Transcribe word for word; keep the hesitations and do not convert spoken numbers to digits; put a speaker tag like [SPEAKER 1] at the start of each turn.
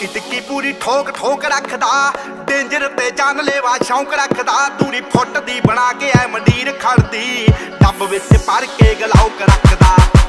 [SPEAKER 1] ਟਿੱਕੀ ਟਿੱਕੀ ਪੂਰੀ ਠੋਕ ਠੋਕ ਰੱਖਦਾ, ਡੇਂਜਰ ਤੇ ਜਾਨਲੇਵਾ ਸ਼ੌਂਕ ਰੱਖਦਾ। ਦੂਰੀ ਫੁੱਟ ਦੀ ਬਣਾ ਕੇ ਐ ਮੰਡੀਰ ਖੜਦੀ, ਡੱਬ ਵਿੱਚ ਭਰ ਕੇ ਗਲਾਉਕ ਰੱਖਦਾ।